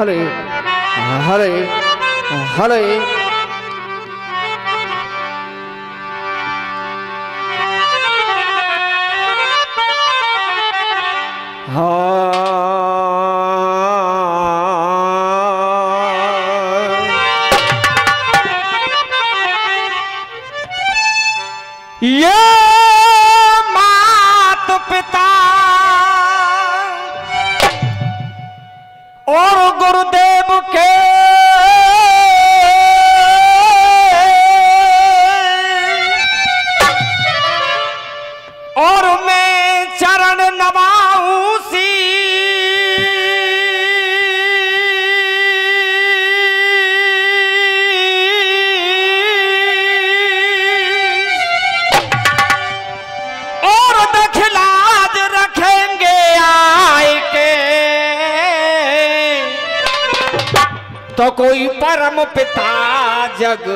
हरे हरे हरे ये मात पिता और गुरुदेव के और मैं चरण नवाऊं सी और दखलाज रखेंगे आए के तो कोई परम पिता जग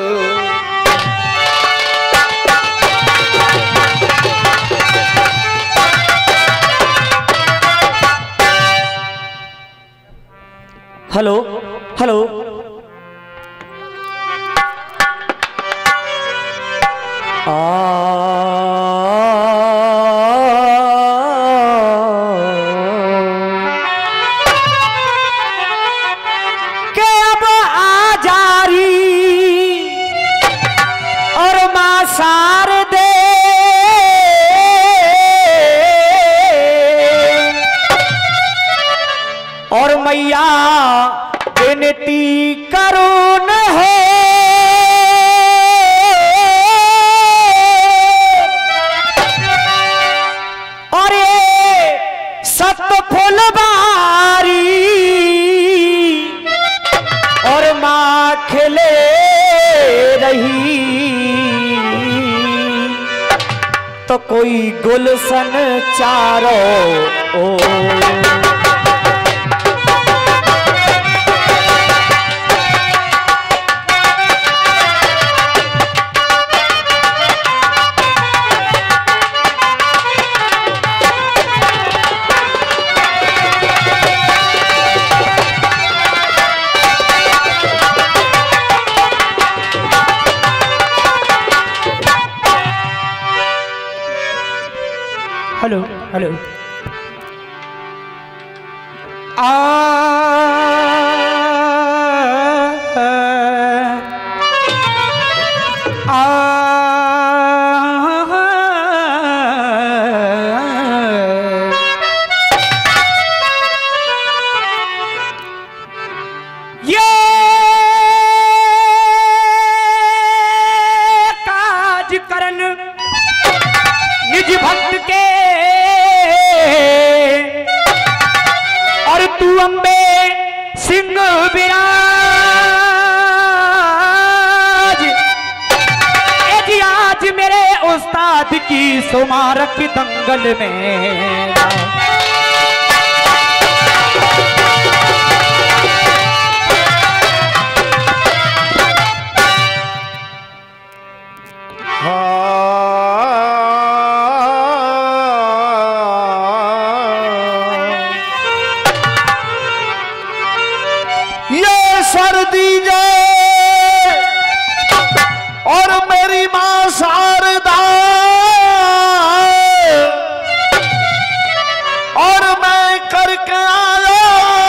हेलो हेलो के अब आ जा रही और मां सार दे और मैया विनती करो न है और ये सत फुलबारी और माँ खिले रही तो कोई गुलशन चारों ओर हेलो हेलो ये काज करन निज भक्त के और तू अम्बे सिंह विराज आज मेरे उस्ताद की सुमारक दंगल में सर्दी जाए और मेरी मां शारदा और मैं करके आया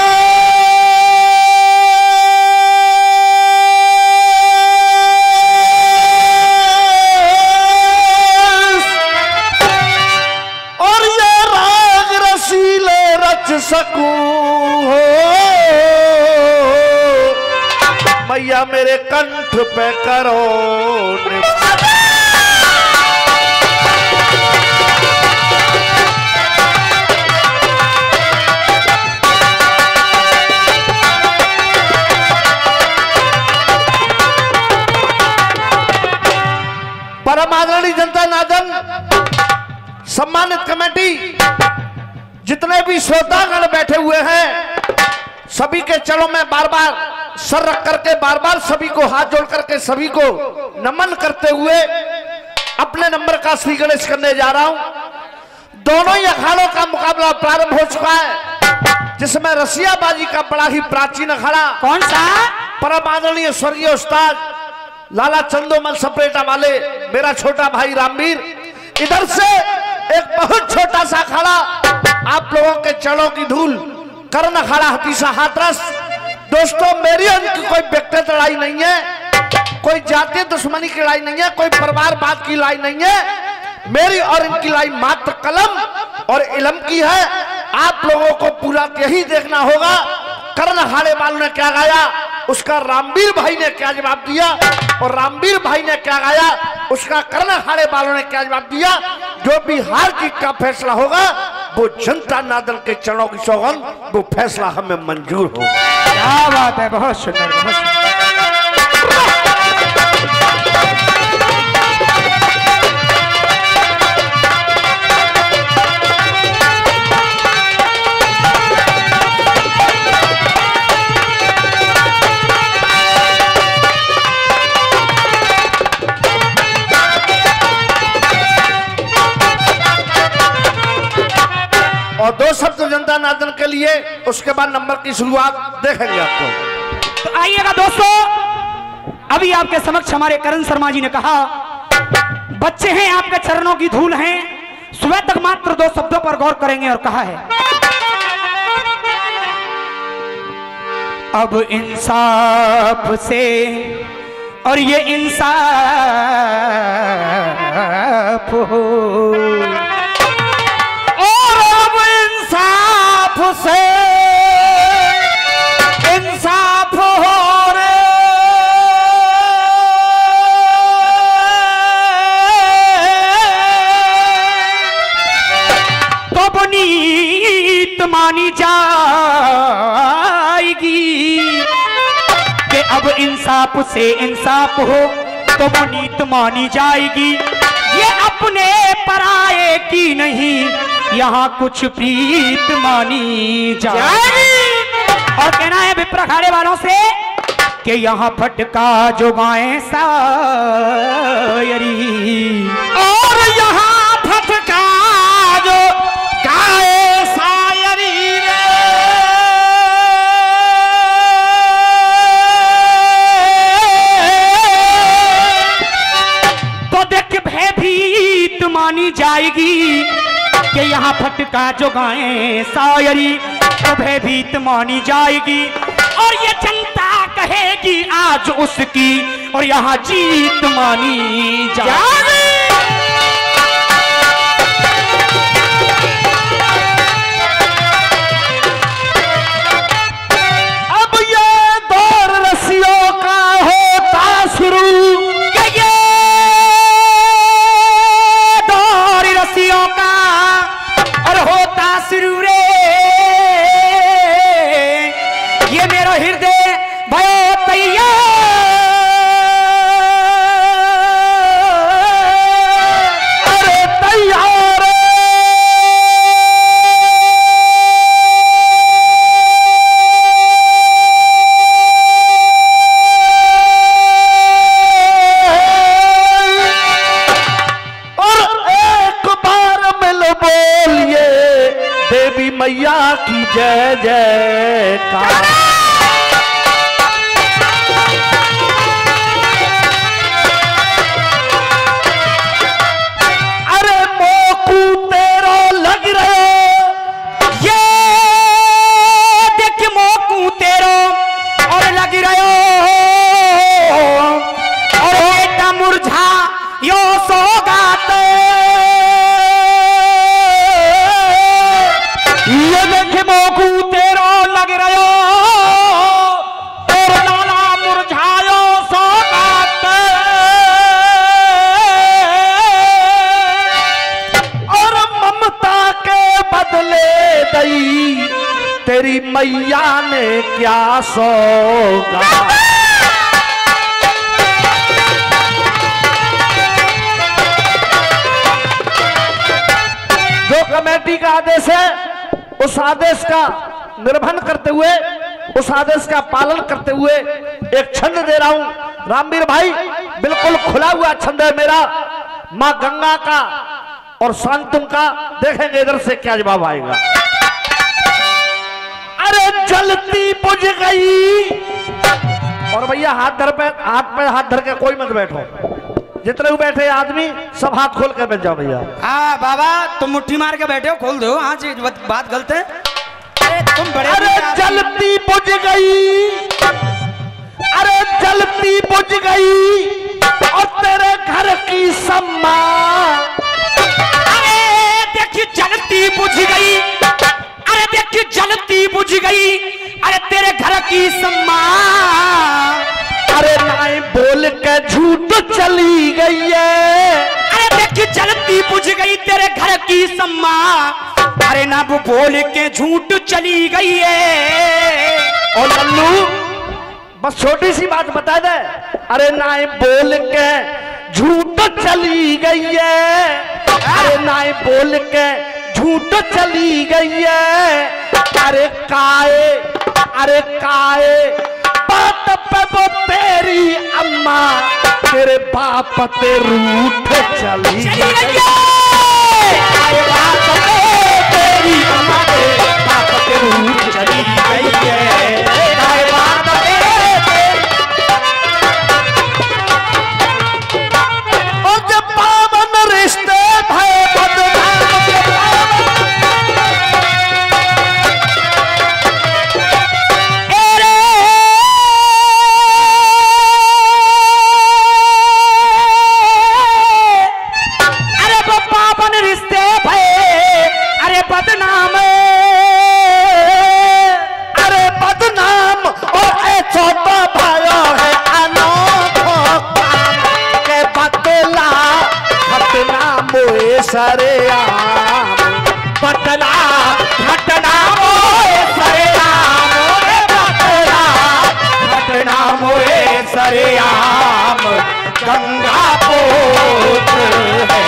और ये राग रसीले रच सकूं हो मैया मेरे कंठ पे करो परम आदरणीय जनता नादन सम्मानित कमेटी जितने भी श्रोतागण बैठे हुए हैं सभी के चरणों में बार बार सर रख करके बार बार सभी को हाथ जोड़ करके सभी को नमन करते हुए अपने नंबर का श्री गणेश करने जा रहा हूं। दोनों ही अखाड़ों का मुकाबला प्रारंभ हो चुका है। जिसमें रसियाबाजी का बड़ा ही प्राचीन अखाड़ा, कौन सा? परम आदरणीय स्वर्गीय उस्ताद लाला चंदोमल सपरेटा वाले मेरा छोटा भाई रामवीर, इधर से एक बहुत छोटा सा अखाड़ा आप लोगों के चरणों की धूल, कर्ण अखाड़ा हतीसा हाथरस। दोस्तों, मेरी उनकी कोई व्यक्तिगत लड़ाई नहीं है, कोई जातीय दुश्मनी की लड़ाई नहीं है, कोई परिवारवाद की लड़ाई नहीं है। मेरी और इनकी लड़ाई मात्र कलम और इलम की है। आप लोगों को पूरा यही देखना होगा कर्ण अखाड़े वालों ने क्या गाया, उसका रामवीर भाई ने क्या जवाब दिया, और रामवीर भाई ने क्या गाया, उसका कर्ण अखाड़े वालों ने क्या जवाब दिया। जो भी हार जीत का फैसला होगा वो जनता नादल के चरणों की सौगंध, वो फैसला हमें मंजूर हो। क्या बात है, बहुत सुंदर, बहुत सुंदर। और दो शब्द जनता नादन के लिए, उसके बाद नंबर की शुरुआत देखेंगे आपको। तो आइएगा दोस्तों, अभी आपके समक्ष हमारे करण शर्मा जी ने कहा, बच्चे हैं आपके चरणों की धूल हैं, सुबह तक मात्र दो शब्दों पर गौर करेंगे। और कहा है, अब इंसाफ से, और ये इंसाफ हो, से इंसाफ हो रे, तो पुनीत मानी जाएगी कि अब इंसाफ से इंसाफ हो तो पुनीत मानी जाएगी। ये अपने पराये की नहीं, यहाँ कुछ प्रीत मानी जाएगी। और कहना है विप्र अखाड़े वालों से कि यहाँ फटका जो गाए सायरी, और यहाँ फटका जो गाए सायरी रे, तो देख भयभीत मानी जाएगी कि यहाँ फटका जो गाए शायरी, तो भयभीत मानी जाएगी। और ये जनता कहेगी आज उसकी, और यहाँ जीत मानी जाएगी। अब ये दौर रस्सियों का होता शुरू, ये दौर रस्सियों का होता शुरू रे, ये मेरा हृदय भयो तैयार, अरे तैयार। और एक बार मिल बोलिए देवी मैया की जय जयकार। अरे मोकू तेरो लग रहे, ये देख मोकू तेरो और लग रहे, और बेटा मुरझा यो सोगाते, ये देखे मोकू तेरो लग रहो, और लाला मुरझायो सोगाते, और ममता के बदले दई तेरी मैया ने क्या सौगात। जो कमेटी का आदेश है, उस आदेश का निर्वहन करते हुए, उस आदेश का पालन करते हुए एक छंद दे रहा हूं। रामवीर भाई, बिल्कुल खुला हुआ छंद है मेरा, मां गंगा का और शांतुम का। देखेंगे इधर से क्या जवाब आएगा। जलती बुझ गई। और भैया हाथ हाथ धर के कोई मत बैठो, जितने भी बैठे आदमी सब हाथ खोल कर बैठ जाओ भैया। हाँ बाबा तुम मुट्ठी मार के बैठे हो, खोल दो। हाँ जी बात गलत है। अरे तुम बड़े जलती बुझ गई, अरे जलती बुझ गई और तेरे घर की सम्मा। अरे देखी जलती बुझ गई, अरे देखी जलती बुझ गई, अरे तेरे घर की सम्मा। अरे नाई बोल के झूठ चली गई है। अरे देखी जलती बुझ गई तेरे घर की सम्मा। अरे ना वो बोल के झूठ चली गई है। और लल्लू बस छोटी सी बात बता दे, अरे नाई बोल के झूठ चली गई है। अरे नाई बोल के झूठ चली गई है। अरे काए बात पे वो तेरी अम्मा तेरे बाप ते रूठ चली गई है। बात पे तेरी अम्मा तेरे बाप ते रूठ चली गई है। बात पे और जब पावन रिश्ते भय बदनाम सरे आम बदला घटना मोए सरे आम बदला घटना मोए सरे आम गंगा पुत्र है।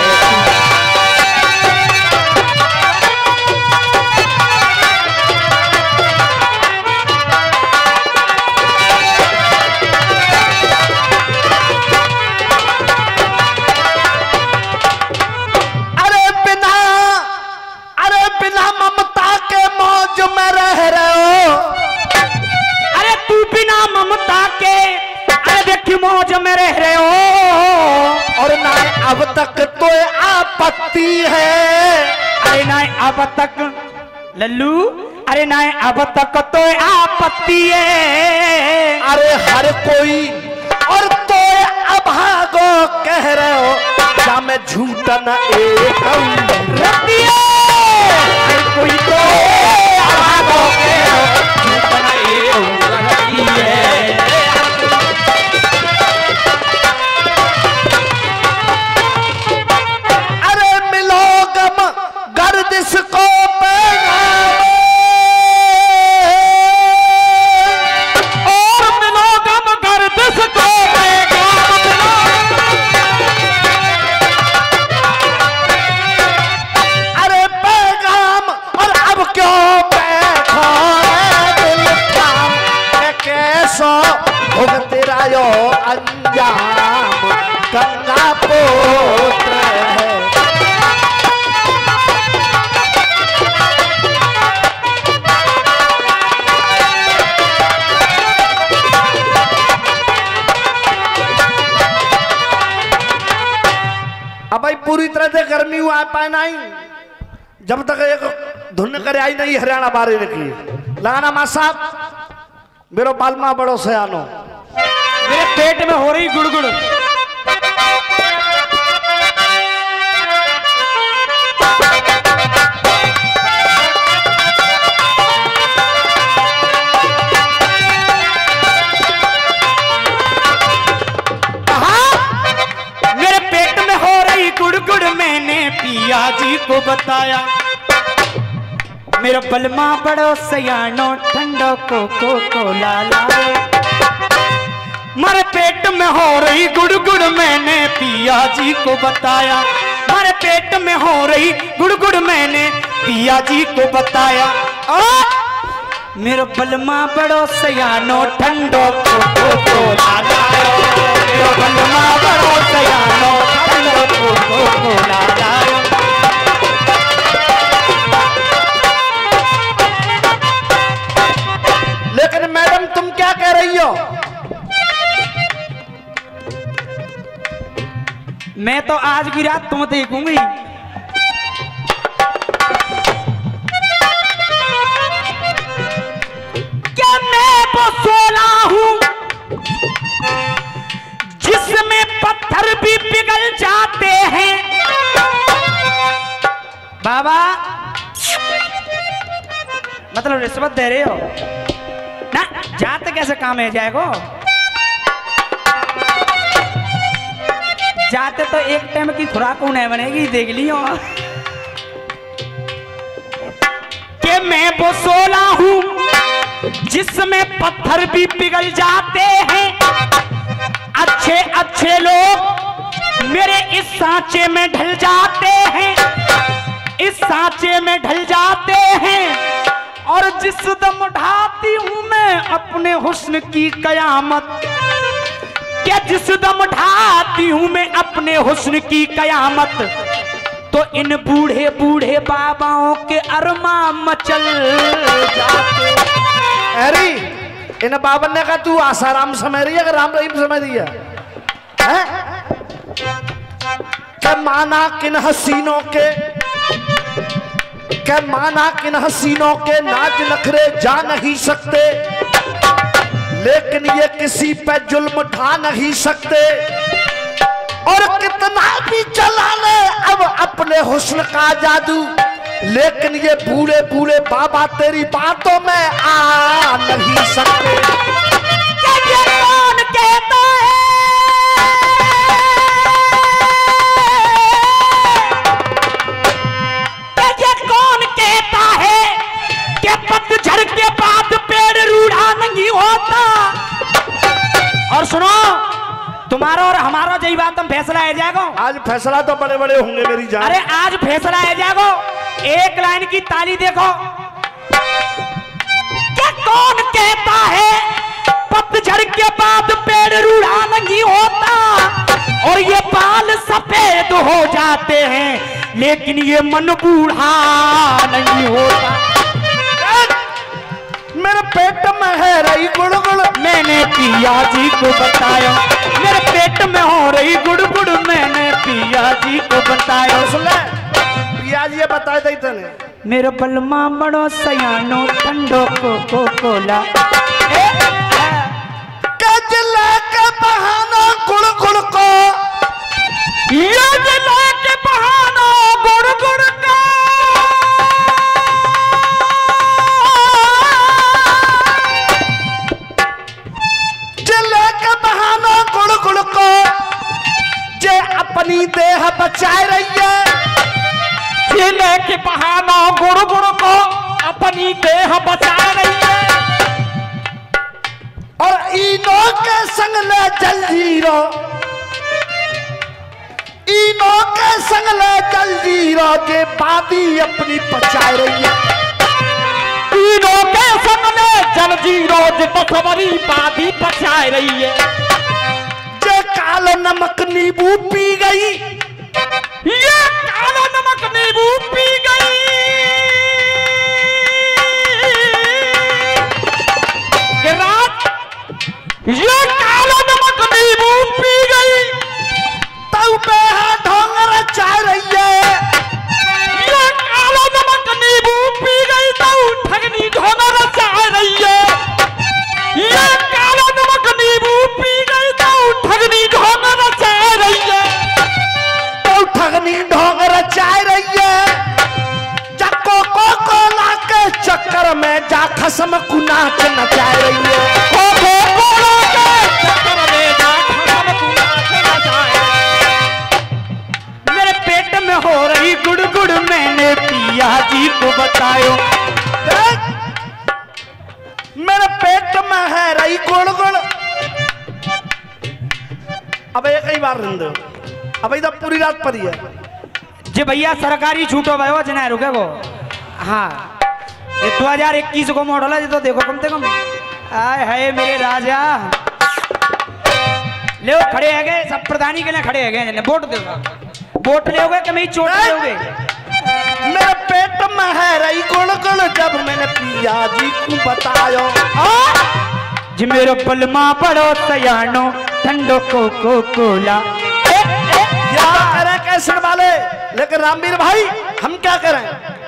मौज में रह रहे हो और ना अब तक तो आपत्ति है। अरे ना अब तक लल्लू, अरे ना अब तक तो आपत्ति है। अरे हर कोई और तो अभागो कह रहे हो, क्या मैं झूठा न एक हर कोई तो अभागो कह रहे हो, झूठा न एक है। जिसको और मिलोगम गर्दिश को अरे पैगाम और अब क्यों बैठो दिल काम कैसो भुगत तेरा यो अंजाम गंगा पुत्र है। अब भाई पूरी तरह से गर्मी हुआ पाए नहीं, जब तक एक धुन करे आई नहीं हरियाणा बारे की लगाना मां साहब मेरो बालमा बड़ो सयानो मेरे पेट में हो रही गुड़गुड़। गुड़गुड़ मैंने पिया जी को बताया, मेरा बलमा बड़ो सयानो ठंडो को लाला। मारे पेट में हो रही गुड़गुड़ मैंने पिया जी को बताया, मारे पेट में हो रही गुड़गुड़ मैंने पिया जी को बताया। मेरा बलमा बड़ो सयानो ठंडो को लाला, मेरा बलमा बड़ो सयानो को लाला। आज की रात तुम देखूंगी। क्या मैं वो सोला हूं जिसमें पत्थर भी पिघल जाते हैं। बाबा मतलब रिश्वत दे रहे हो ना, जाते कैसे काम है जाएगो। जाते तो एक टाइम की खुराक नहीं बनेगी, देख लियो। कि मैं वो सोला हूं जिसमें पत्थर भी पिघल जाते हैं। अच्छे अच्छे लोग मेरे इस सांचे में ढल जाते हैं, इस सांचे में ढल जाते हैं। और जिस दम उठाती हूं मैं अपने हुस्न की कयामत, क्या जिस दम उठाती हूं मैं अपने हुस्न की कयामत, तो इन बूढ़े बूढ़े बाबाओं के अरमा मचल जाते। अरे इन बाबन ने कहा तू आसाराम समझ रही है कि राम रहीम समझ रही है? क्या माना किन हसीनों के, क्या माना किन हसीनों के नाच नखरे जा नहीं सकते, लेकिन ये किसी पे जुल्म ढा नहीं सकते। और कितना भी चला ले अब अपने हुस्न का जादू, लेकिन ये बूढ़े बूढ़े बाबा तेरी बातों में आ नहीं सकते। क्या ये कौन कहता है कि पतझड़ के बाद पेड़ रूढ़ा नहीं होता। और सुनो, तुम्हारा और हमारा जही बात हम फैसला है जाएगा आज। फैसला तो बड़े बड़े होंगे मेरी जान। अरे आज फैसला है जाएगा। एक लाइन की ताली देखो। क्या कौन कहता है पतझड़ के बाद पेड़ रूढ़ा नहीं होता, और ये बाल सफेद हो जाते हैं, लेकिन ये मन बूढ़ा नहीं होता। मेरे पेट में है रही गुड़ गुड़, मैंने पिया जी को बताया। मेरे पेट में हो रही गुड़ गुड़, मैंने पिया जी को बताया। पिया जी बताए थे तने मेरे बलमा बड़ो सयानो ठंडो को कोला। कजला के बहाना गुड़ गुड़ को, ये जला के बहाना गुड़ गुड़ का। जला के बहाना गुड़ गुड़ को, जे अपनी देह बचाए रही है। जिले के बहाना गुड़ गुड़ को अपनी देह बचा रही है। और इनो के संग ले जलजीरो, इनो के संग ले जलजीरो, के बादी अपनी बचाए रही है। इनो के संग ले जलजीरो, जे बखबरी बादी बचाए रही है। जे कालो नमक नींबू पी गई, ये काला नमक नींबू पी गई। कि रात ये काला नमक नींबू पी गई, तब पे ढोंग रचा रही है। ये काला नमक नींबू पी गई, तब ठगनी ढोंग रचा रही है। ये काला नमक नींबू पी गई, तब ठगनी ढोंग रचा रही है। ठगनी ढोंग रचाए रही है। जक्को को लाके चक्कर में जा खसम कुनाच नचाए रही है। मेरे पेट में हो रही गुड़ गुड़, मैंने पिया जी को बतायो। मेरे पेट में है रही गुड़ गुड़। अब एक ही बार रंदो, अब इधर पूरी रात पर ही है जी भैया। सरकारी छूटो भाई जना रुके वो। हाँ ये 2021 को मॉडल है, तो देखो कम से कम। आए हाय मेरे राजा, ले खड़े है गए सब प्रधानी के लिए खड़े है गए। वोट दे, वोट ले कि मैं चोट ले। मेरे पेट में है रही गुड़ गुड़, जब मैंने पिया जी को बतायो। जी मेरे बलमा बड़ो सयानो ठंडो को कोला। या करे के कैसेट वाले, लेकिन रामवीर भाई हम क्या करें?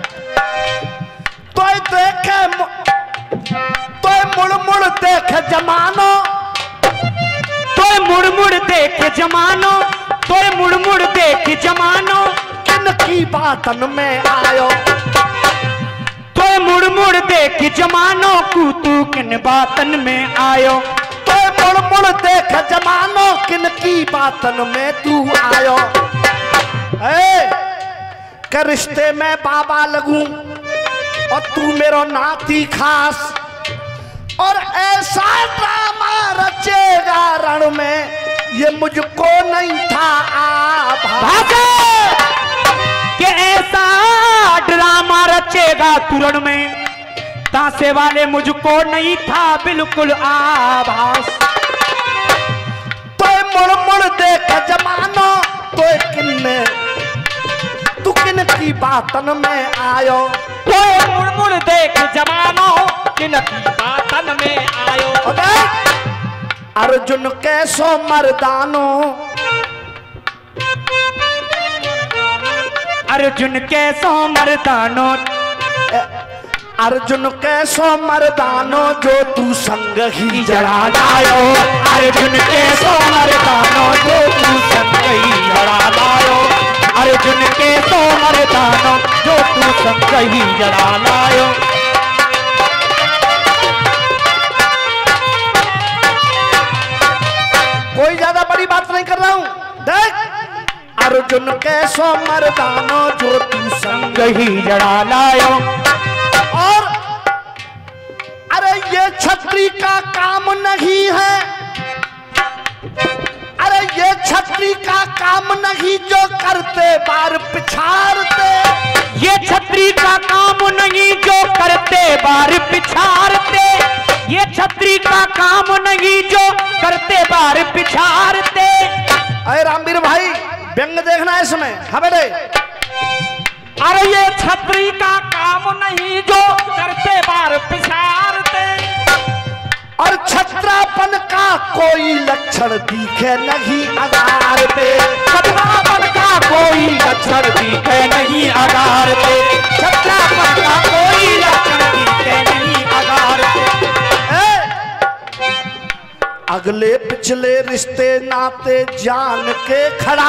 तो देखे तो मुड़ मुड़ देखे जमानो, तो मुड़ मुड़ देखे जमानो, तो मुड़ मुड़ देखे जमानो, किन की बातन में आयो, तो मुड़ मुड़ देखे जमानो, तू किन बातन में आयो, तो मुड़ मुड़ देख जमानो, किन की बातन में तू आयो। के रिश्ते में बाबा लगूं और तू मेरो नाती खास, और ऐसा ड्रामा रचेगा रण में ये मुझको नहीं था आभास, कि ऐसा ड्रामा रचेगा तुरण में, तासे वाले मुझको नहीं था बिल्कुल आभास। तो मुड़ मुड़ देख जमानो, तो किन्ने तू किन की बातन में आयो, तो मुड़ मुड़ देख जमानो, किन की बातन में आयो। अर्जुन कैसो मर्दानो, अर्जुन कैसो मर्दानो, अर्जुन कैसो मर्दानो, जो तू संग ही जड़ा लायो, अर्जुन कैसो मर्दानो, जो तू संग ही जड़ा लायो, अर्जुन कैसो मर्दानो, जो तू संग ही जड़ा लायो। कोई ज्यादा बड़ी बात नहीं कर रहा हूं, देख अर्जुन कैसो मर्दानो, जो तू संग ही जड़ा लायो। और अरे ये छत्री का काम नहीं है, अरे ये छत्री का काम नहीं जो करते बार पिछाड़ते, ये छत्री का काम नहीं जो करते बार पिछाड़ते, ये छत्री का काम नहीं जो करते बार पिछाड़ते। अरे रामवीर भाई व्यंग देखना है इसमें, हाँ बेटे। अरे ये छत्री का काम नहीं जो करते बार पिछाड़ते, और छत्रापन का कोई लक्षण दिखे नहीं अगार पे, छत्रापन का कोई लक्षण दिखे नहीं अगार पे, छत्रापन का कोई लक्षण दिखे नहीं अगार पे। अगले पिछले रिश्ते नाते जान के खड़ा,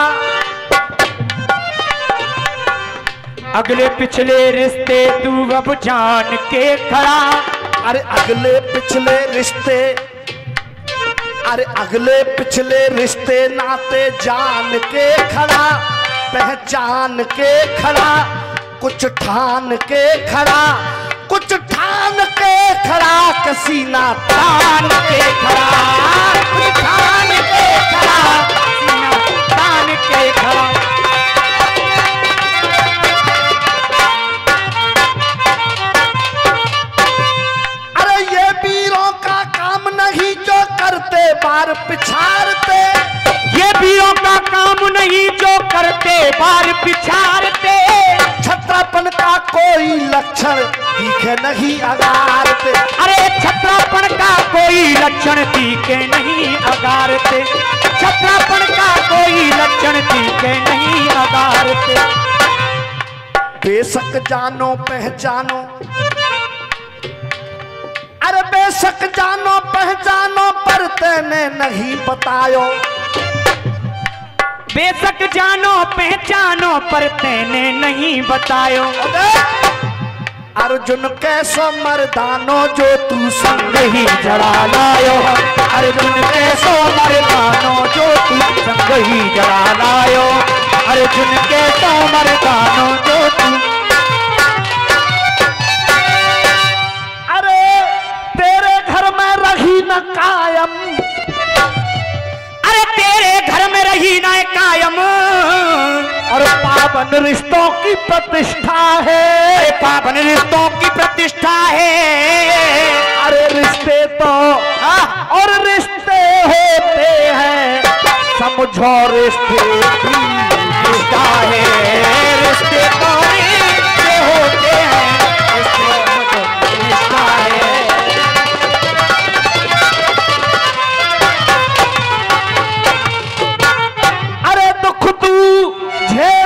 अगले पिछले रिश्ते तू अब जान के खड़ा, अरे अगले पिछले रिश्ते, अरे अगले पिछले रिश्ते नाते जान के खड़ा, पहचान के खड़ा, कुछ ठान के खड़ा, कुछ ठान के खड़ा, कसीना तान के खड़ा, कुछ ठान के खड़ा, सीना तान के खड़ा। अरे ये वीरों का काम नहीं जो करते बार पिछाड़ते, ये वीरों का काम नहीं जो करते बार पिछाड़ते, छत्रापन का कोई लक्षण दिखे नहीं अगारते, अरे छत्रापन का कोई लक्षण दिखे नहीं अगारते, छत्रापन का कोई लक्षण दिखे नहीं अगारते। बेशक जानो पहचानो, अरे बेशक जानो पहचानो, पर तेने नहीं बतायो, बेशक जानो पहचानो, पर तेने नहीं बतायो। अर्जुन कैसो मर्दानो, जो तू संग ही जड़ा लायो, अर्जुन कैसो मर्दानो, जो तू संग ही जड़ा लायो, अर्जुन कैसो मर्दानो, जो तू। अरे तेरे घर में रही न कायम, अरे तेरे घर में रही न कायम, और पावन रिश्तों की प्रतिष्ठा है, पावन रिश्तों की प्रतिष्ठा है। अरे रिश्ते तो और रिश्ते होते हैं, समझो रिश्ते की निष्ठा है, रिश्ते तो रिश्ते होते हैं, रिश्ते निष्ठा है। अरे दुख तू झेल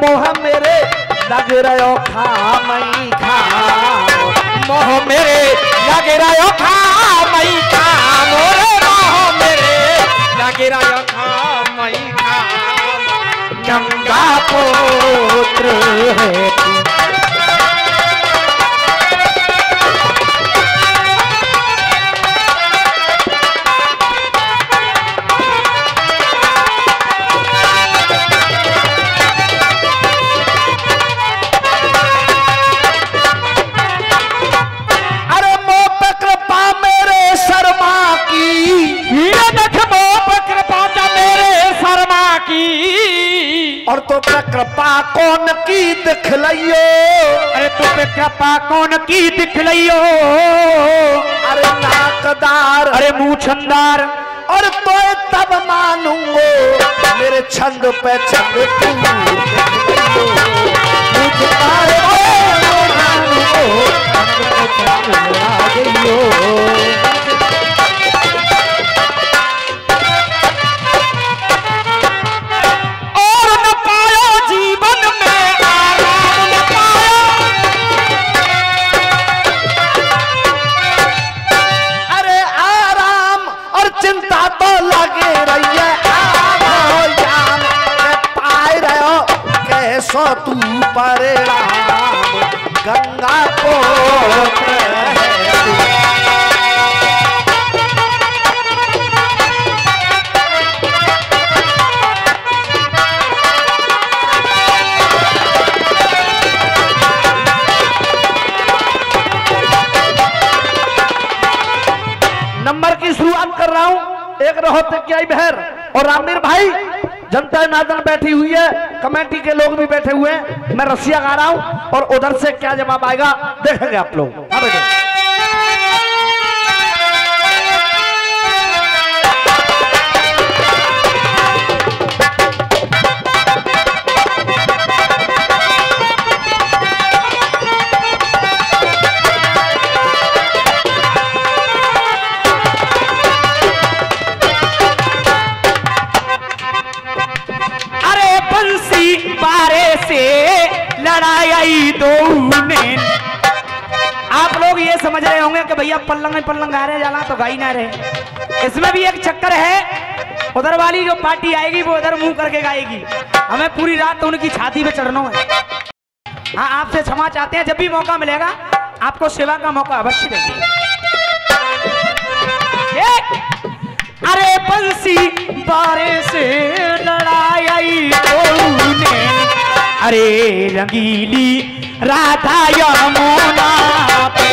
मोह मेरे लग रहो खामई खाम, मोह मेरे लग रहो खामई खाम, मोह मेरे लग रहो खामई खाम, गंगा पुत्र है तू। और तो पे कृपा कौन की दिखलाइयो, अरे तो पे कृपा कौन की दिखलाइयो, अरे नाकदार अरे मूछंदार, और तो तब मानूंगो मेरे छंद पे छंद तू सो तू परिणाम, गंगा पुत्र है तू। नंबर की शुरुआत कर रहा हूं। एक रहो तकियाई बहर और रामवीर भाई, जनता नादन बैठी हुई है, कमेटी के लोग भी बैठे हुए हैं, मैं रसिया गा रहा हूं और उधर से क्या जवाब आएगा देखेंगे आप लोग। हाँ बेटे, बारे से लड़ाई दो ने। आप लोग ये समझ रहे होंगे कि भैया पल्लंग में पल्लंग गा रहे जाला तो गा ही ना रहे। इसमें भी एक चक्कर है, उधर वाली जो पार्टी आएगी वो उधर मुंह करके गाएगी, हमें पूरी रात तो उनकी छाती पे चढ़ना है। हाँ, आपसे क्षमा चाहते हैं, जब भी मौका मिलेगा आपको सेवा का मौका अवश्य देंगे। अरे बंसी बारे से लड़ाई ने, अरे रंगीली राधा यमुना पे,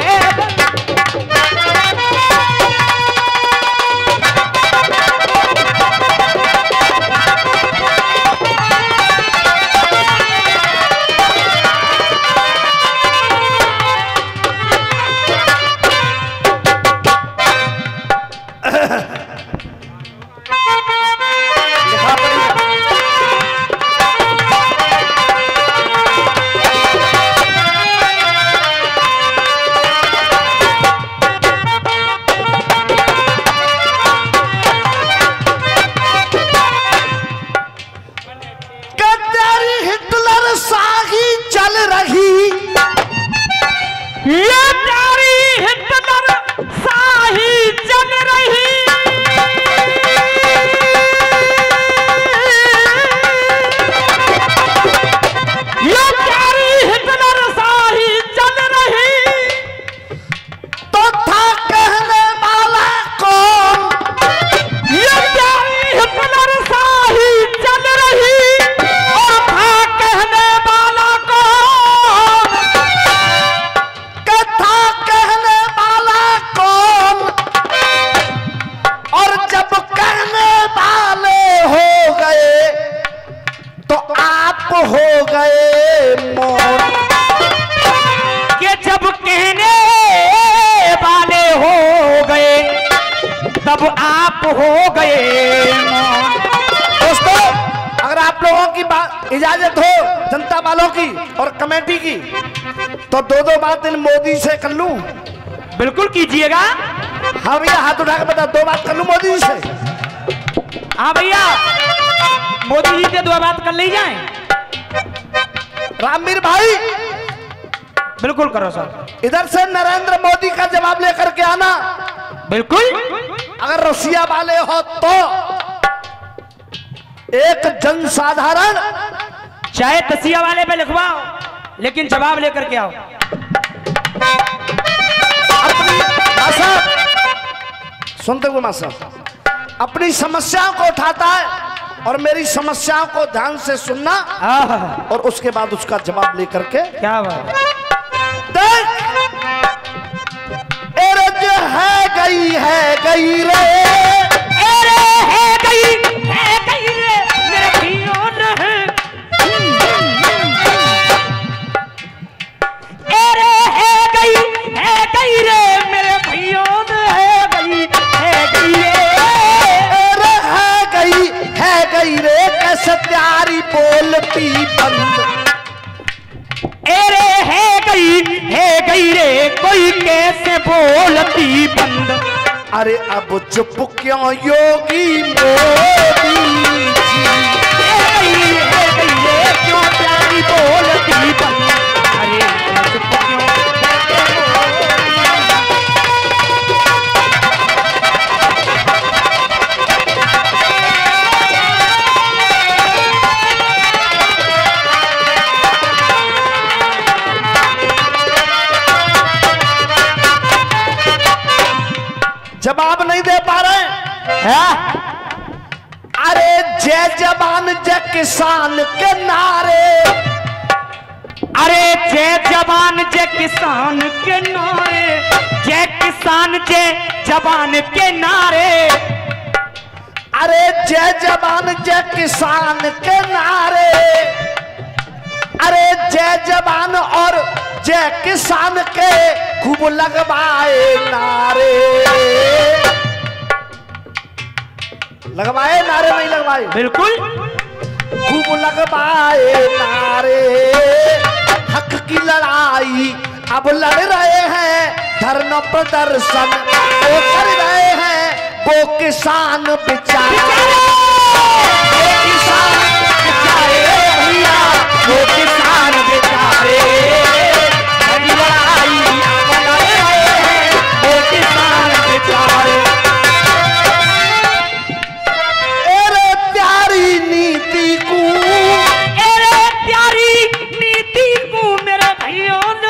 तब आप हो गए। दोस्तों, अगर आप लोगों की इजाजत हो, जनता वालों की और कमेटी की, तो दो बात इन मोदी से कर लूं। बिल्कुल कीजिएगा। हाँ भैया, हाथ उठा के बता, 2 बात कर लूं मोदी जी से। हाँ भैया, मोदी जी से 2 बात कर ली जाए। रामवीर भाई बिल्कुल करो सर। इधर से नरेंद्र मोदी का जवाब लेकर के आना। बिल्कुल। अगर रसिया वाले हो तो एक जनसाधारण चाहे तसिया वाले पे लिखवाओ, लेकिन जवाब लेकर के आओ। अपनी भाषा सुनते हुए मासा अपनी समस्याओं को उठाता है और मेरी समस्याओं को ध्यान से सुनना और उसके बाद उसका जवाब लेकर के। क्या बात देख जो है गई रे, है गई रे मेरे भैया है। है गई रे मेरे भैया है गई रे कैसे प्यारी बोलती बंद। है गई रे कोई कैसे बोलती बंद। अरे अब चुप क्यों योगी मोदी जी। है गई रे क्यों प्यारी बोलती बंद। अरे चुप क्यों। जवाब नहीं दे पा रहे हैं। अरे जय जवान जय किसान के नारे। अरे जय जवान जय किसान के नारे। जय किसान जय जवान के नारे। अरे जय जवान जय किसान के नारे। अरे जय जवान और जय किसान के खूब लगवाए नारे। लगवाए नारे नहीं लगवाए। बिल्कुल खूब लगवाए नारे। हक की लड़ाई अब लड़ रहे हैं। धरना प्रदर्शन वो कर रहे हैं वो किसान बेचारे। वो किसान बेचारे भैया वो किसान बेचारे। लड़ाई अब लड़ रहे हैं वो किसान बेचारे। अरे प्यारी नीति को मेरे भैया ने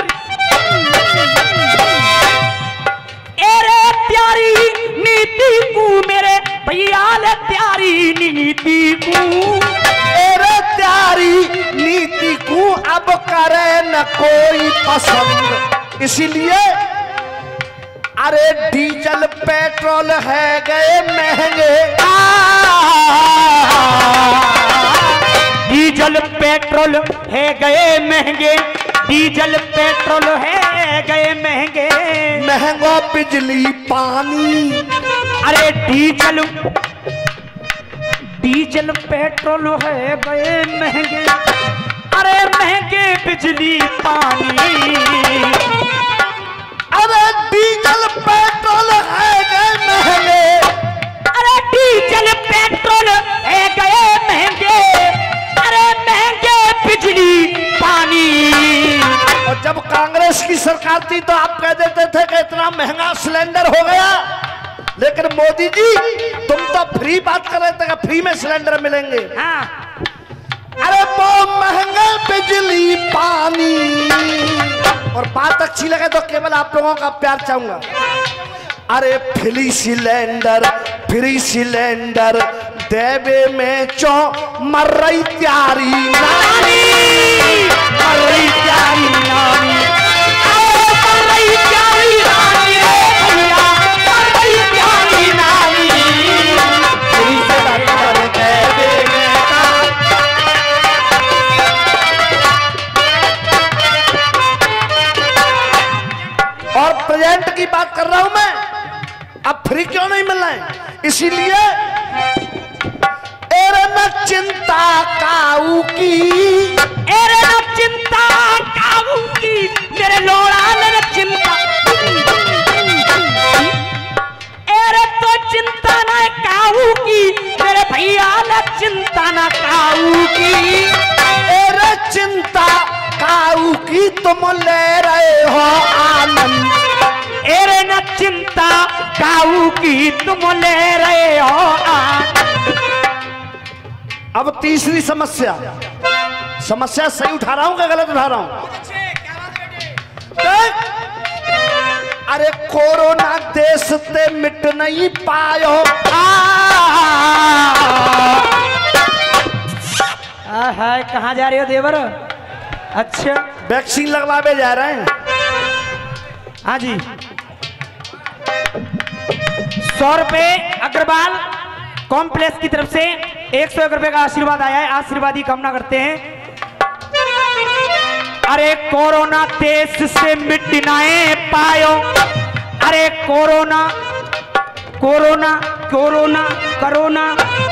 प्यारी नीति को मेरे भैया ने प्यारी नीति को। प्यारी नीति को अब करे न कोई पसंद। इसीलिए अरे डीजल पेट्रोल है गए महंगे। डीजल पेट्रोल है गए महंगे। डीजल पेट्रोल है गए महंगे। महंगा बिजली पानी। अरे डीजल पेट्रोल है गए महंगे। अरे महंगे बिजली पानी। अरे डीजल पेट्रोल है गए महंगे। अरे डीजल पेट्रोल है गए महंगे। अरे महंगे बिजली पानी। और जब कांग्रेस की सरकार थी तो आप कह देते थे कि इतना महंगा सिलेंडर हो गया। लेकिन मोदी जी तुम तो फ्री बात कर रहे थे कि फ्री में सिलेंडर मिलेंगे। हाँ। अरे वो महंगा बिजली पानी। और बात अच्छी लगे तो केवल आप लोगों का प्यार चाहूंगा। अरे फ्री सिलेंडर देवे में चो मर रही प्यारी नानी। मर रही प्यारी नानी। मर रही प्यारी नानी। मर रही प्यारी नानी। फ्री सिलेंडर देवे में और प्रेजेंट की बात कर रहा हूं मैं। अब फ्री क्यों नहीं मिल रहा है? इसीलिए एरे न चिंता काऊ की। एरे न चिंता काऊ की मेरे लोड़ा न चिंता। एरे तो चिंता न काऊ की मेरे भैया न चिंता न काऊ की। की तुम ले रहे हो आनंद। एरे न चिंता काऊ की तुम ले रहे हो आनंद। अब तीसरी समस्या, समस्या सही उठा रहा हूं क्या गलत उठा रहा हूं? अरे कोरोना देश से मिट नहीं पायो। हाय कहाँ जा रहे हो देवर? अच्छा वैक्सीन लगवावे जा रहे हैं। हाँ जी 100 रुपए अग्रवाल कॉम्प्लेक्स की तरफ से 101 रुपए का आशीर्वाद आया है। आशीर्वाद की कामना करते हैं। अरे कोरोना देश से मिट नहीं पायो। अरे कोरोना कोरोना कोरोना कोरोना।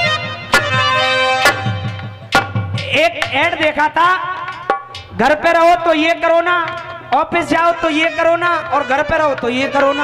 एक ऐड देखा था, घर पे रहो तो ये करोना, ऑफिस जाओ तो ये करोना, और घर पे रहो तो ये करोना।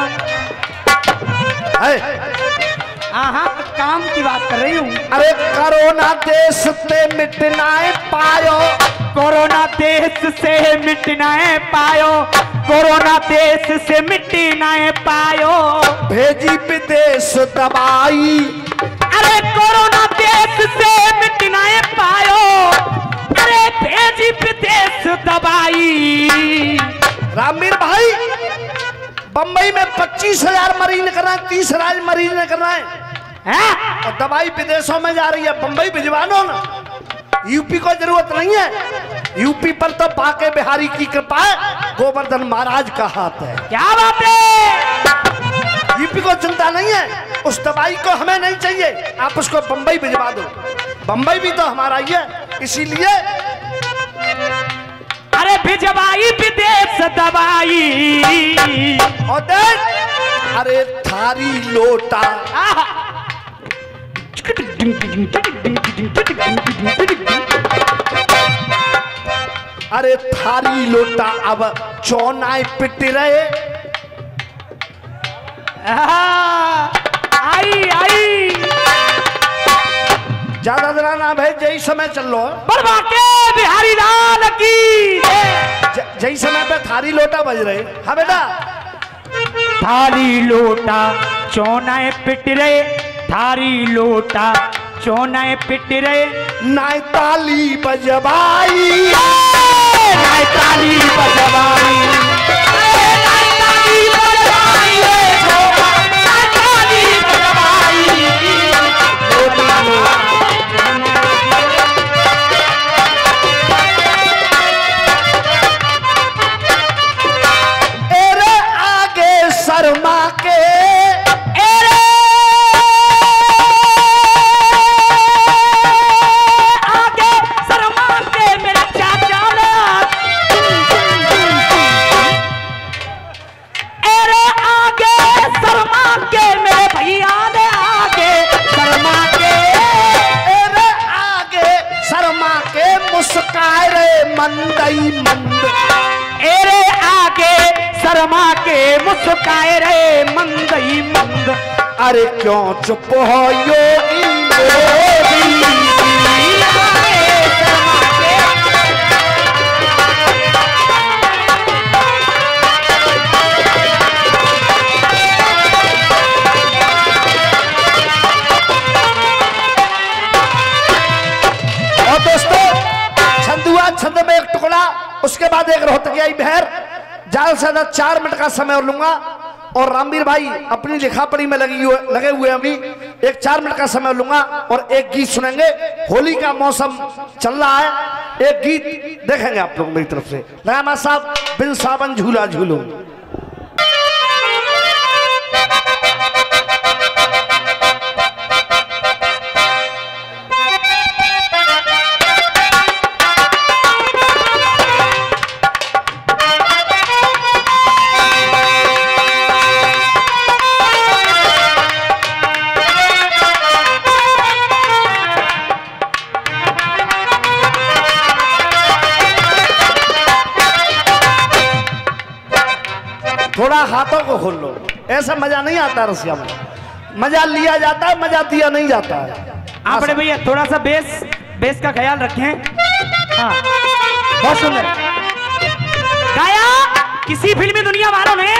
हाँ काम की बात कर रही हूँ। अरे कोरोना देश से मिट नहीं पायो। कोरोना देश से मिट नहीं पायो। कोरोना देश से मिट नहीं पायो। भेजी विदेश दवाई। अरे कोरोना देश से मिट नहीं पायो। अरे भेजी विदेश दवाई। रामवीर भाई बंबई में 25,000 मरीज ने करना है, 30,000 मरीज ने करना है, और दवाई विदेशों में जा रही है। बंबई भिजवा दो ना, यूपी को जरूरत नहीं है। यूपी पर तो बाके बिहारी की कृपा है, गोवर्धन महाराज का हाथ है। क्या बात है? यूपी को चिंता नहीं है, उस दवाई को हमें नहीं चाहिए, आप उसको बंबई भिजवा दो। बंबई भी तो हमारा ही है, इसीलिए अरे भिजवाई विदेश दवाई। और देख अरे थारी लोटा। अरे थारी लोटा अब चौनाई पिट रहे। आई आई ज्यादा देना ना भाई, जय समय चल लो। बड़बाके बिहारी लाल की जय समय पे थारी लोटा बज रहे। हाँ बेटा थारी लोटा चौनाए पिट रहे। थारी लोटा चौनाए पिट रहे। नाय ताली बजवाई। नाय ताली बजवाई। नाय ताली बजवाई। नाय ताली बजवाई। एरे आगे शर्मा के। एरे आगे शर्मा के मेरा चाचा लोग। एरे आगे शर्मा के मेरे भैया ने आगे शर्मा के। एरे आगे शर्मा के मुस्काए रे मंदई मंद। एरे आगे शर्मा के मुस्काए रे मंदई मंद। अरे क्यों चुप हो योगी मोदी। और दोस्तों छंदुआ छंद में एक टुकड़ा, उसके बाद एक रोहतकियाई बहर। ज्यादा से ज्यादा 4 मिनट का समय और लूंगा, और रामवीर भाई अपनी लिखा पढ़ी में लगे हुए अभी। एक 4 मिनट का समय लूंगा और एक गीत सुनेंगे। होली का मौसम चल रहा है, एक गीत देखेंगे आप लोग मेरी तरफ से। लगा साहब बिन सावन झूला झूलो। थोड़ा हाथों को खोल लो, ऐसा मजा नहीं आता रसिया में। मजा लिया जाता है, मजा दिया नहीं जाता है। आप बड़े भैया थोड़ा सा बेस का ख्याल रखें। हाँ बहुत सुंदर। गाया किसी फिल्मी दुनिया वालों ने।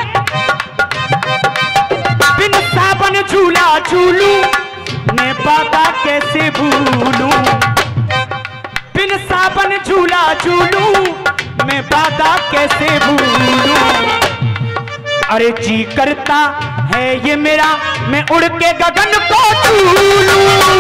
बिन साबन झूला झूलू मैं बाबा कैसे भूलूं, बिन साबन झूला झूलू मैं बाबा कैसे भूलूं। अरे जी करता है ये मेरा मैं उड़ के गगन को छूलूं।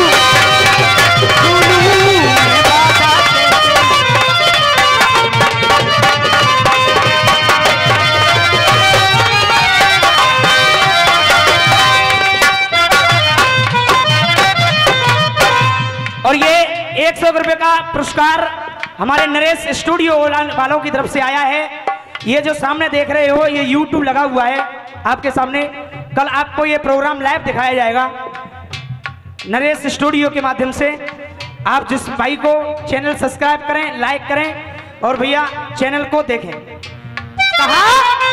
और ये 100 रुपए का पुरस्कार हमारे नरेश स्टूडियो वालों की तरफ से आया है। ये जो सामने देख रहे हो ये YouTube लगा हुआ है आपके सामने। कल आपको ये प्रोग्राम लाइव दिखाया जाएगा नरेश स्टूडियो के माध्यम से। आप जिस भाई को चैनल सब्सक्राइब करें, लाइक करें और भैया चैनल को देखें। कहा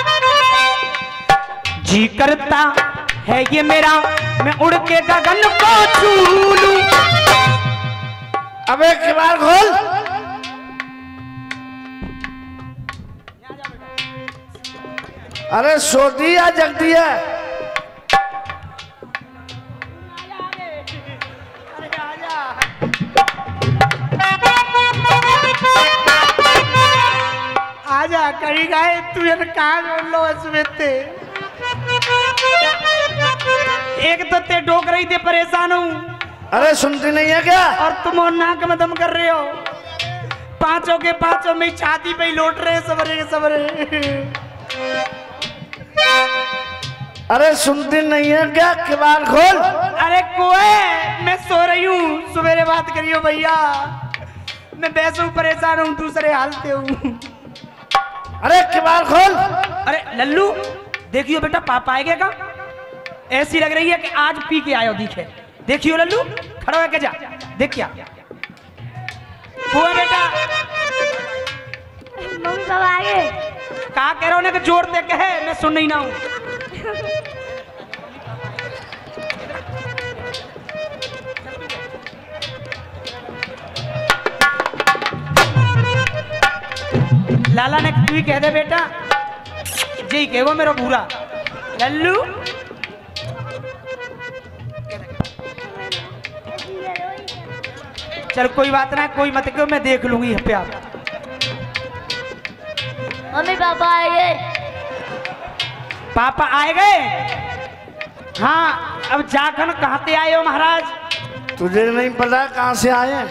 जी करता है ये मेरा मैं उड़ के गगन को छू लूं। अबे किबार खोल। अरे सोती या जगती है? आजा करी गाय तू ये कहाँ लो इसमें एक तो ते डोक रही थे परेशान हूँ। अरे सुनती नहीं है क्या? और तुम और नाक में दम कर रहे हो। पांचों के पांचों में छाती पे ही लौट रहे सबरे के सबरे। अरे सुनती नहीं है क्या? किबार खोल। अरे कोई मैं सो रही हूँ, सवेरे बात करियो भैया। मैं वैसे परेशान हूँ, दूसरे हालते हूँ। अरे किबार खोल। अरे लल्लू देखियो बेटा पापा आएगा का? ऐसी लग रही है कि आज पी के आयो दिखे। देखियो लल्लू खड़ा होके जा देख क्या हुआ बेटा। मम्मी पापा आगे कहा कह रहा हूँ ना कि जोर दे के है, मैं सुन नहीं ना हूँ। लाला ने तू ही कह दे बेटा जी कह वो मेरा बुरा लल्लू। चल कोई बात ना, कोई मत क्यों, मैं देख लूंगी पे आप। मम्मी पापा आए गए। पापा आए गए? हाँ अब जाकर कहाँ से आए हो महाराज? तुझे नहीं पता कहाँ से आए?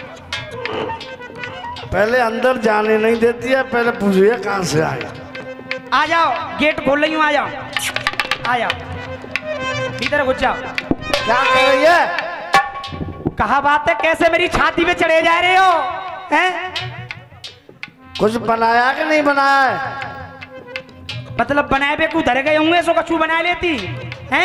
पहले अंदर जाने नहीं देती है, पहले पूछिए कहाँ से आए। आ जाओ गेट खोल रही हूँ, आ जाओ आ जाओ इधर घुस जाओ। क्या कर रही है? कहा बात है कैसे मेरी छाती पे चढ़े जा रहे हो हैं? कुछ बनाया कि नहीं बनाया है? मतलब बनाए पे को धरे गए होंगे सो कछू बना लेती हैं?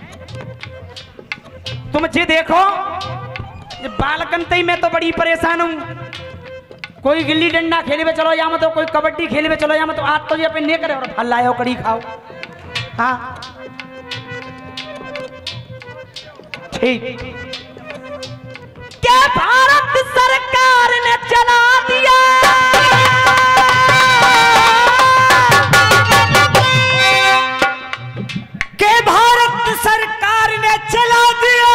तुम जे देखो बालकन तई मैं तो बड़ी परेशान हूँ। कोई गिल्ली डंडा खेले में चलो या मत, कोई कबड्डी खेले में चलो या मत, आज तो ये पे नहीं करे और फल लाओ कड़ी खाओ। हाँ ठीक। क्या भारत सरकार ने चला दिया के भारत सरकार ने चला दिया,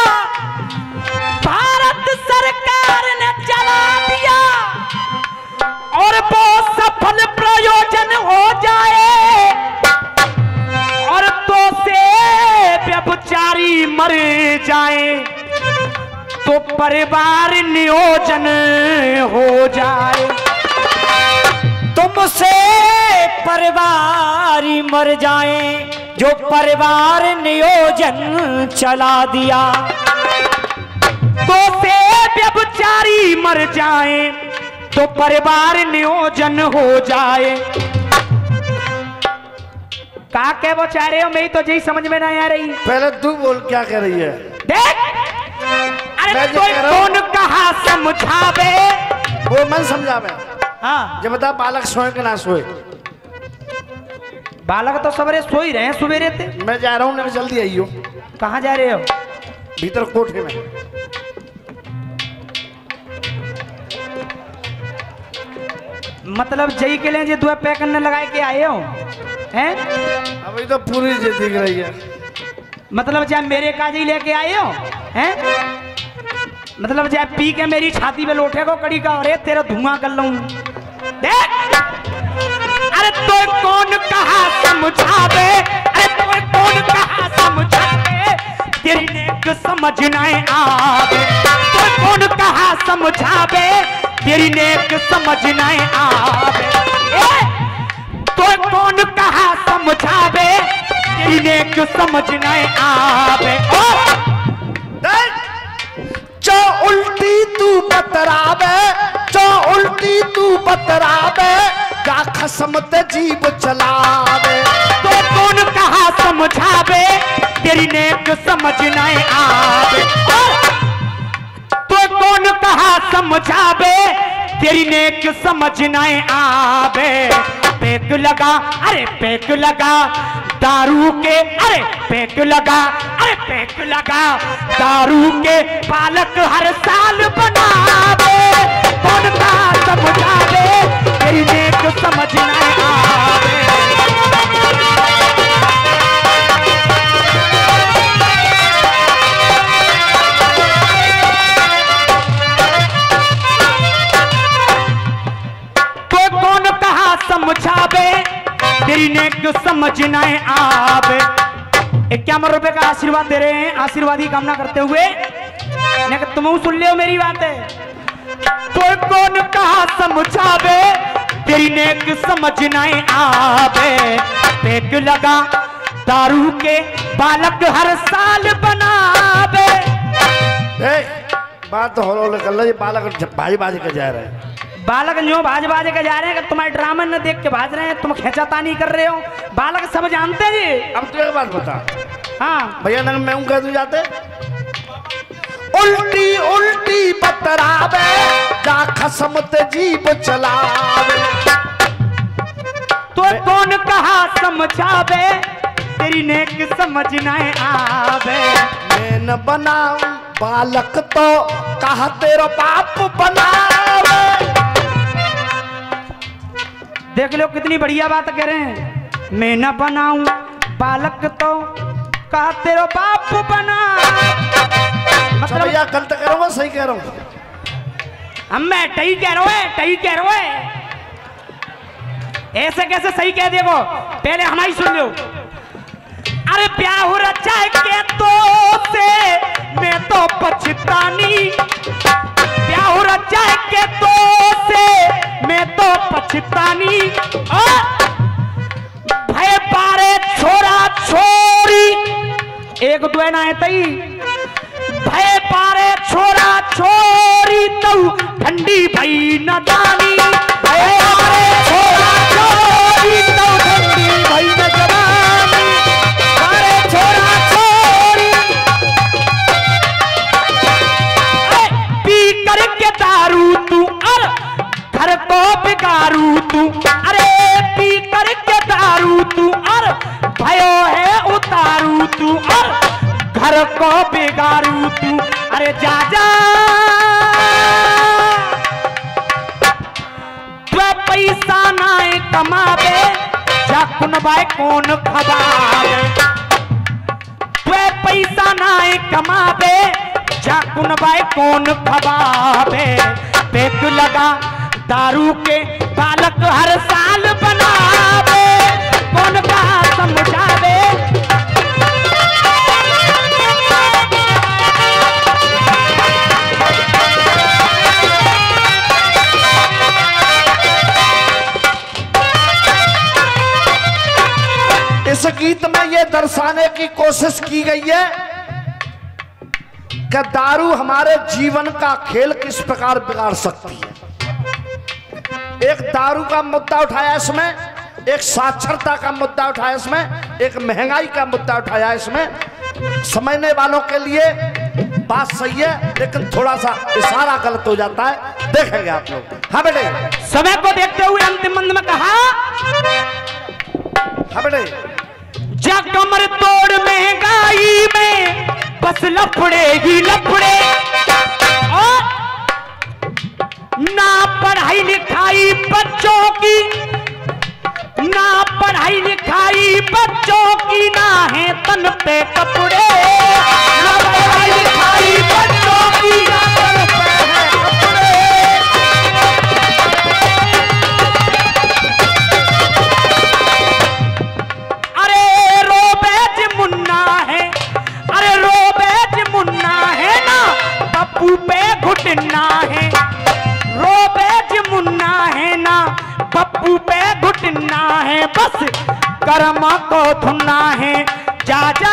भारत सरकार ने चला दिया और वो सफल प्रयोजन हो जाए और तो से व्यभिचारी मर जाए तो परिवार नियोजन हो जाए। तुमसे परिवार मर जाए जो परिवार नियोजन चला दिया, तो से व्यभिचारी मर जाए तो परिवार नियोजन हो जाए। का क्या वो चाह रहे हो? मेरी तो यही समझ में नहीं आ रही। पहले तू बोल क्या कर रही है? देख अरे कोई कौन कहा समझावे? वो मन समझावे। हाँ जब बता बालक सोए कि ना सोए? बालक तो सवेरे सो ही रहे हैं सवेरे थे। मैं जा रहा हूँ, नहीं जल्दी आइयो। कहाँ जा रहे हो? भीतर कोठे में। मतलब जई के लिए जो पैक करने लगाए के आए हो हैं? अभी तो पूरी जी दिख रही है। मतलब चाहे मेरे काजी लेके आए हो हैं? मतलब चाहे पी के मेरी छाती पे लोटे को कड़ी का, अरे तेरा धुआं कर लूं देख। अरे तो कौन कहा समझावे, अरे तो कौन कहा समझावे, तेरी नेक समझ नहीं आवे। तो कौन कहा समझावे, तेरी नेक समझ नहीं आवे। तो कौन कहा समझावे, तेरी नेक समझ नहीं आवे। जो उल्टी तू बतरावे, जो उल्टी तू बतरावे, जा खसमत जीव चलावे। तो कौन कहा समझावे, तेरी नेक समझ नहीं आवे। तो कौन कहा समझावे, तेरी नेक समझ नहीं आवे। पैक लगा, अरे पैक लगा दारू के, अरे पैक लगा, अरे पैक लगा दारू के, बालक हर साल बनावे। कौन कहा समझावे, तेरी नेक समझ नहीं आवे। समझावे, तेरी नेक समझ नहीं आवे। 51 रुपए का आशीर्वाद दे रहे हैं, आशीर्वाद की कामना करते हुए। तुम सुन ले मेरी बात है। तो कौन कहा समझावे, तेरी नेक समझ नहीं आवे। पैक लगा दारू के, बालक हर साल बनावे। बात तो हो निकल रही, बालक भाई बाजी के जा रहे हैं। बालक जो भाज बाजे के जा रहे हैं, तुम्हारे ड्रामा न देख के भाज रहे हैं, तुम खेचातानी कर रहे हो। बालक सब जानते हैं जी। अब तू एक बात बता। हाँ भैया नंग मैं कह तू जाते उल्टी उल्टी बतरावे, जा खसमत जीव चलावे। तो कौन कहा समझावे, तेरी नेक समझ नहीं आवे। मैं न बनाऊं बालक तो कहा तेरा बाप बनावे। देख लो कितनी बढ़िया बात कह रहे हैं। मैं न बनाऊं बालक तो कहा तेरा बाप बना। मतलब भैया गलत कह रहा हूँ सही कह रहा हूँ? हम मैं टही कह रहा हूँ, टही कह रहा हूँ। ऐसे कैसे सही कह देगो, पहले हमारी सुन लो। अरे ब्याह रचा के तो से मैं तो पछतानी, ब्याह रचा के तो से मैं तो पछतानी। भय पारे छोरा छोरी, एक दो ना है तई। भय पारे छोरा छोरी तो ठंडी भई न दानी। भय पारे छोरा छोरी तो ठंडी भई न जवानी। पारे छोरा छोरी पी करके दारू तू, और घर को बिगारू तू। अरे पी करके दारू तू, और भयो है उतारू तू, और घर को बिगारू तू। अरे जा जा पैसा नाए कमावे, जा कुनबाई कौन खबावे। पैसा नाए कमावे, जा कुनबाई कौन खबावे। पैक लगा दारू के, बालक हर साल बनावे। कौन कहा समझावे, इस गीत में यह दर्शाने की कोशिश की गई है कि दारू हमारे जीवन का खेल किस प्रकार बिगाड़ सकती है। एक दारू का मुद्दा उठाया इसमें, एक साक्षरता का मुद्दा उठाया इसमें, एक महंगाई का मुद्दा उठाया इसमें। समझने वालों के लिए बात सही है, लेकिन थोड़ा सा इशारा गलत हो जाता है। देखेंगे आप लोग। हाँ बेटे, समय को देखते हुए अंतिम मंद में कहा, हाँ बेटे, जा कमर तोड़ महंगाई में बस लफड़े ही लफड़े। और ना पढ़ाई लिखाई बच्चों की, ना पढ़ाई लिखाई बच्चों की, ना है तन पे कपड़े, ना पढ़ाई लिखाई बच्चों की, ना तन पे है कपड़े। अरे रोबेज मुन्ना है, अरे रोबेज मुन्ना है ना, पप्पू पे घुटना है, रोबेज मुन्ना है ना, पप्पू पे घुटना है, बस कर्म को धुनना है। जा जा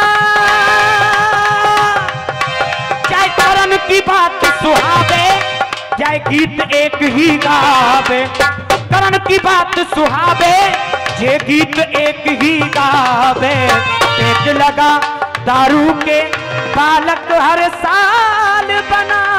चाहे करण की बात सुहावे, चाहे गीत एक ही गावे, करण की बात सुहावे, ये गीत एक ही गावे। पेट लगा दारू के बालक हर साल बना